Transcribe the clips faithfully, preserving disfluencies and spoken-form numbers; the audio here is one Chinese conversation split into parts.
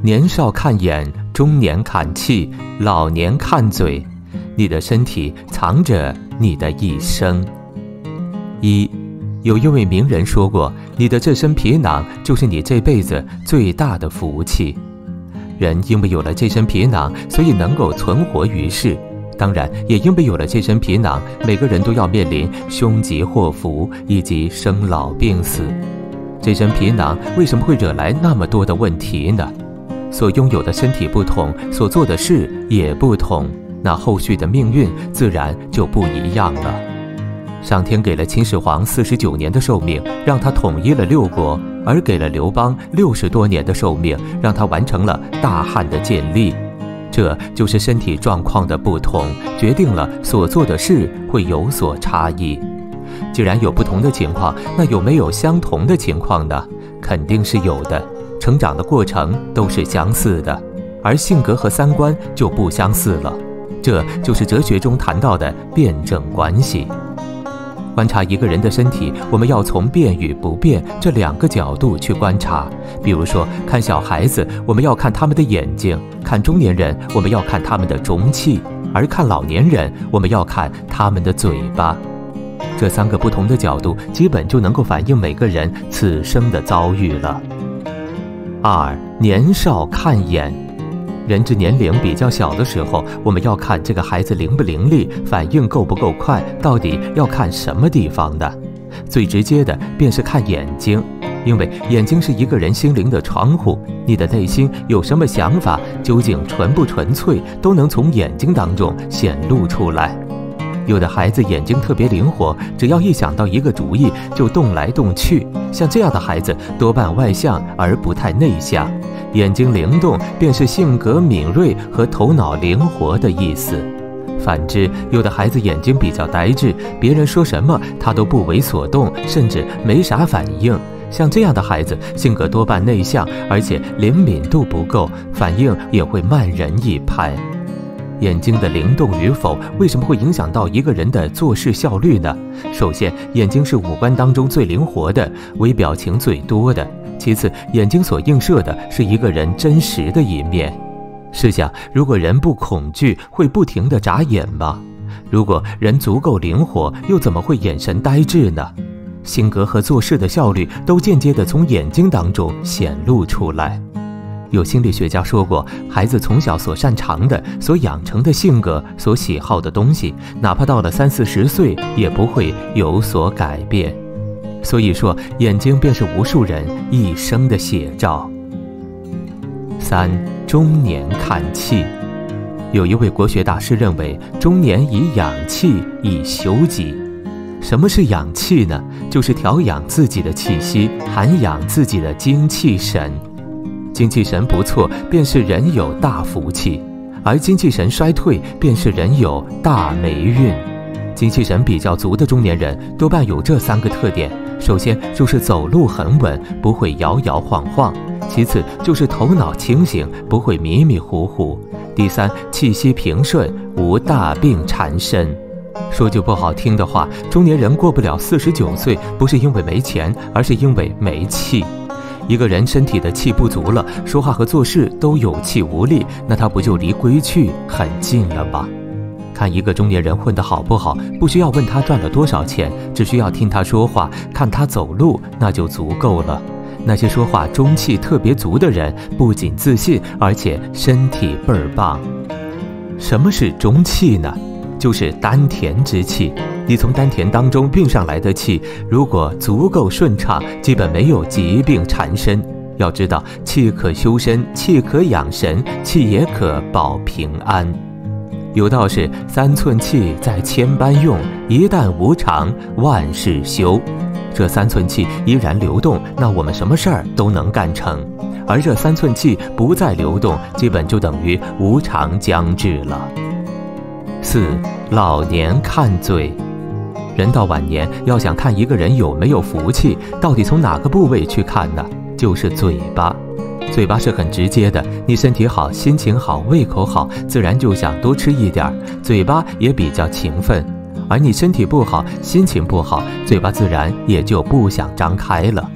年少看眼，中年看气，老年看嘴。你的身体藏着你的一生。一，有一位名人说过，你的这身皮囊就是你这辈子最大的福气。人因为有了这身皮囊，所以能够存活于世。当然，也因为有了这身皮囊，每个人都要面临凶吉祸福以及生老病死。这身皮囊为什么会惹来那么多的问题呢？所拥有的身体不同，所做的事也不同，那后续的命运自然就不一样了。上天给了秦始皇四十九年的寿命，让他统一了六国，而给了刘邦六十多年的寿命，让他完成了大汉的建立。这就是身体状况的不同，决定了所做的事会有所差异。既然有不同的情况，那有没有相同的情况呢？肯定是有的。成长的过程都是相似的，而性格和三观就不相似了。这就是哲学中谈到的辩证关系。观察一个人的身体，我们要从变与不变这两个角度去观察。比如说，看小孩子，我们要看他们的眼睛；看中年人，我们要看他们的中气；而看老年人，我们要看他们的嘴巴。这三个不同的角度，基本就能够反映每个人此生的遭遇了。二，年少看眼。人之年龄比较小的时候，我们要看这个孩子灵不灵力，反应够不够快，到底要看什么地方呢？最直接的便是看眼睛，因为眼睛是一个人心灵的窗户，你的内心有什么想法，究竟纯不纯粹，都能从眼睛当中显露出来。有的孩子眼睛特别灵活，只要一想到一个主意就动来动去，像这样的孩子多半外向而不太内向。眼睛灵动便是性格敏锐和头脑灵活的意思。反之，有的孩子眼睛比较呆滞，别人说什么他都不为所动，甚至没啥反应。像这样的孩子性格多半内向，而且灵敏度不够，反应也会慢人一拍。眼睛的灵动与否，为什么会影响到一个人的做事效率呢？首先，眼睛是五官当中最灵活的，微表情最多的。其次，眼睛所映射的是一个人真实的一面。试想，如果人不恐惧，会不停地眨眼吗？如果人足够灵活，又怎么会眼神呆滞呢？性格和做事的效率都间接地从眼睛当中显露出来。有心理学家说过，孩子从小所擅长的、所养成的性格、所喜好的东西，哪怕到了三四十岁，也不会有所改变。所以说，眼睛便是无数人一生的写照。三，中年看气。有一位国学大师认为，中年以养气，以修己。什么是养气呢？就是调养自己的气息，涵养自己的精气神。精气神不错，便是人有大福气；而精气神衰退，便是人有大霉运。精气神比较足的中年人，多半有这三个特点：首先就是走路很稳，不会摇摇晃晃；其次就是头脑清醒，不会迷迷糊糊；第三，气息平顺，无大病缠身。说句不好听的话，中年人过不了四十九岁，不是因为没钱，而是因为没气。一个人身体的气不足了，说话和做事都有气无力，那他不就离归去很近了吗？看一个中年人混得好不好，不需要问他赚了多少钱，只需要听他说话，看他走路，那就足够了。那些说话中气特别足的人，不仅自信，而且身体倍儿棒。什么是中气呢？就是丹田之气。你从丹田当中运上来的气，如果足够顺畅，基本没有疾病缠身。要知道，气可修身，气可养神，气也可保平安。有道是三寸气在千般用，一旦无常，万事休。这三寸气依然流动，那我们什么事儿都能干成。而这三寸气不再流动，基本就等于无常将至了。四，老年看嘴。人到晚年，要想看一个人有没有福气，到底从哪个部位去看呢？就是嘴巴。嘴巴是很直接的，你身体好，心情好，胃口好，自然就想多吃一点，嘴巴也比较勤奋。而你身体不好，心情不好，嘴巴自然也就不想张开了。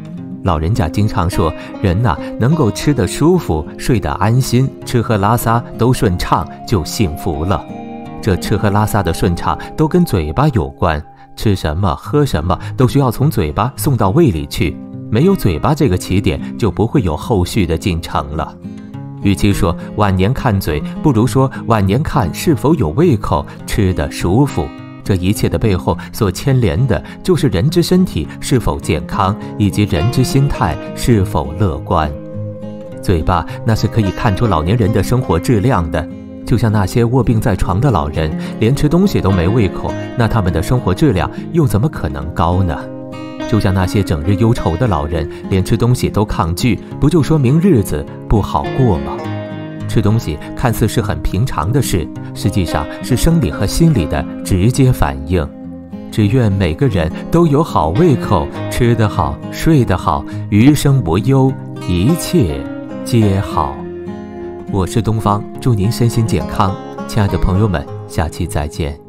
老人家经常说，人呐、啊，能够吃得舒服，睡得安心，吃喝拉撒都顺畅，就幸福了。这吃喝拉撒的顺畅都跟嘴巴有关，吃什么喝什么都需要从嘴巴送到胃里去，没有嘴巴这个起点，就不会有后续的进程了。与其说晚年看嘴，不如说晚年看是否有胃口，吃得舒服。这一切的背后所牵连的就是人之身体是否健康，以及人之心态是否乐观。嘴巴那是可以看出老年人的生活质量的，就像那些卧病在床的老人，连吃东西都没胃口，那他们的生活质量又怎么可能高呢？就像那些整日忧愁的老人，连吃东西都抗拒，不就说明日子不好过吗？吃东西看似是很平常的事，实际上是生理和心理的直接反应。只愿每个人都有好胃口，吃得好，睡得好，余生无忧，一切皆好。我是东方，祝您身心健康，亲爱的朋友们，下期再见。